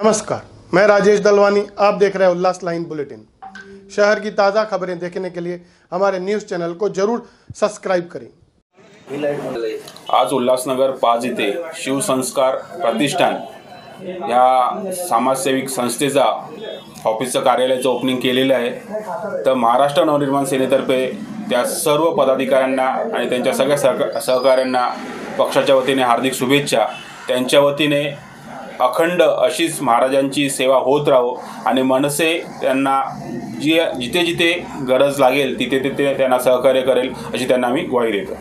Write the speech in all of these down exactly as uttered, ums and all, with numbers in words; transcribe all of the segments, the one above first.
नमस्कार, मैं राजेश दलवानी। आप देख रहे हैं उल्लास लाइन बुलेटिन। शहर की ताज़ा खबरें देखने के लिए हमारे न्यूज़ चैनल को जरूर सब्सक्राइब करें। आज उल्हासनगर पाच येथे शिवसंस्कार प्रतिष्ठान या समाजसेविक संस्थेचा ऑफिसचं कार्यालयाचं ओपनिंग केलेलं आहे। तर महाराष्ट्र नवनिर्माण सेनेतर्फे त्या सर्व पदाधिकाऱ्यांना आणि त्यांच्या सगळ्या सह सहकाऱ्यांना पक्षाच्या वतीने हार्दिक शुभेच्छा। त्यांच्या वतीने अखंड अशीच महाराजांची सेवा होत राहो आणि मनसे त्यांना जी जिथे जिथे गरज लागेल तिथे तिथे त्यांना सहकार्य करेल अशी त्यांना आम्ही ग्वाही देतो।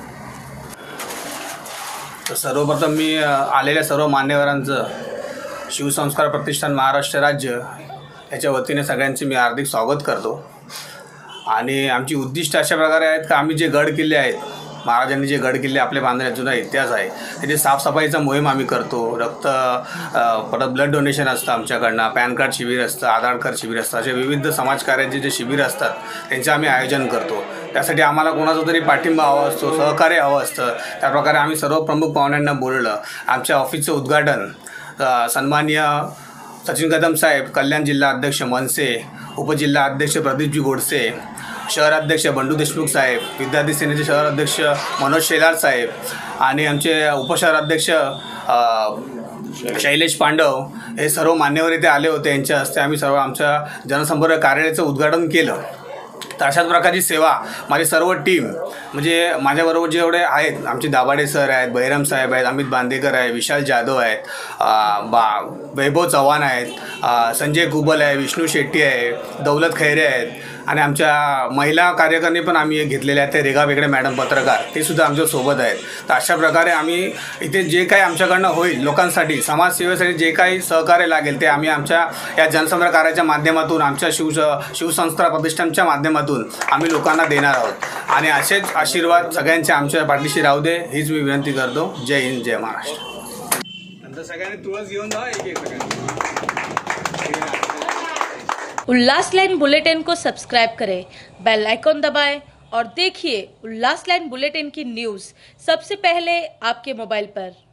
तर सर्वप्रथम मी आलेल्या सर्व मान्यवरांचं शिवसंस्कार प्रतिष्ठान महाराष्ट्र राज्य याच्या वतीने सगळ्यांचे मी हार्दिक स्वागत करतो। आणि आमची उद्दिष्ट अशा प्रकारे आहेत की आम्ही जे गड किल्ले आहेत, महाराजांनी जे गड किल्ले आपले बांधले जुना इतिहास आहे, त्याची साफसफाईचा मोहीम आम्ही करतो। रक्त परत ब्लड डोनेशन असतं आमच्याकडनं, पॅन कार्ड शिबिर असतं, आधार कार्ड शिबिर असतं, असे विविध समाजकार्याचे जे शिबिर असतात त्यांचे आम्ही आयोजन करतो। त्यासाठी आम्हाला कोणाचा तरी पाठिंबा हवा असतो, सहकार्य हवं असतं। त्याप्रकारे आम्ही सर्व प्रमुख पाहुण्यांना बोलवलं। आमच्या ऑफिसचं उद्घाटन सन्माननीय सचिन कदम साहेब, कल्याण जिल्हा अध्यक्ष मनसे, उपजिल्हा अध्यक्ष प्रदीपजी गोडसे, शहराध्यक्ष बंडू देशमुख साहेब, विद्यार्थी सेनेचे शहराध्यक्ष मनोज शेलार साहेब आणि आमचे उपशहराध्यक्ष शैलेश पांडव हे सर्व मान्यवर इथे आले होते। यांच्या हस्ते आम्ही सर्व आमच्या जनसंपर्क कार्यालयाचं उद्घाटन केलं। तर अशाच प्रकारची सेवा माझी सर्व टीम म्हणजे माझ्याबरोबर जेवढे आहेत, आमचे दाभाडे सर आहेत, बहिराम साहेब आहेत, अमित बांदेकर आहे, विशाल जाधव आहेत, बा वैभव चव्हाण आहेत, संजय कुबल आहे, विष्णू शेट्टी आहे, दौलत खैरे आहेत आणि आमच्या महिला कार्यकर्ते पण आम्ही घेतलेले आहेत, ते रेगा वेगळे मॅडम पत्रकार, ते सुद्धा आमच्यासोबत आहेत। तर अशा प्रकारे आम्ही इथे जे काही आमच्याकडनं होईल लोकांसाठी समाजसेवेसाठी जे काही सहकार्य लागेल ते आम्ही आमच्या या जनसंपर्क कार्याच्या माध्यमातून, आमच्या शिव शिवसंस्कार प्रतिष्ठानच्या माध्यमातून आम्ही लोकांना देणार आहोत। आणि असेच आशीर्वाद सगळ्यांचे आमच्या पाठीशी राहू दे हीच मी विनंती करतो। जय हिंद, जय महाराष्ट्र। नंतर सगळ्यांनी तुळस घेऊन जा एक एक सगळ्यांनी। उल्लास लाइन बुलेटिन को सब्सक्राइब करें, बेल आइकॉन दबाएं और देखिए उल्लास लाइन बुलेटिन की न्यूज़ सबसे पहले आपके मोबाइल पर।